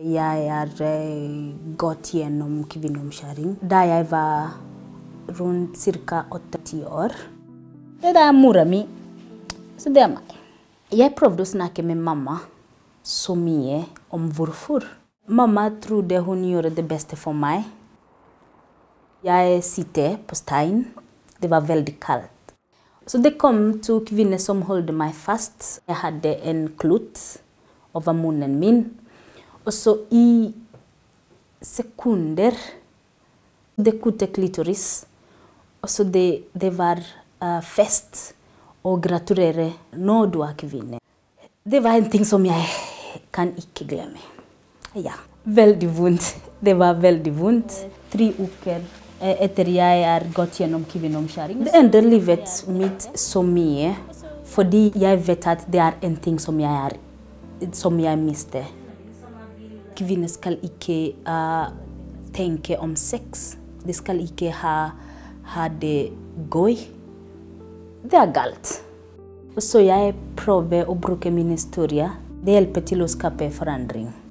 jag har gått igenom kvinnomskäring där jag var runt cirka 8-10 år. Det där mora mi. Så det är mig. Jag provade att snacka med mamma så mycket om varför. Mamma trodde hon gjorde det bästa för mig. Jag sitter på stein. Det var väldigt kallt. Så det kom 2 kvinnor som höll mig fast. Jag hade en klut över munnen min. Och så i sekunder, det kutte klitoris. Och så det var fest och gratulerar några kvinnor. Det var en ting som jag kan inte glömma. Ja, väldigt ont. Det var väldigt ont. 3 veckor efter jag har gått igenom kvinnomskäring. Det ändrade livet mitt så mycket. För jag vet att det är en ting som jag miste. Kvinnor ska inte tänka om sex. De ska inte ha det goj. Det är galt. Så jag provar att bruka min historia. Det hjälper till att skapa förändring.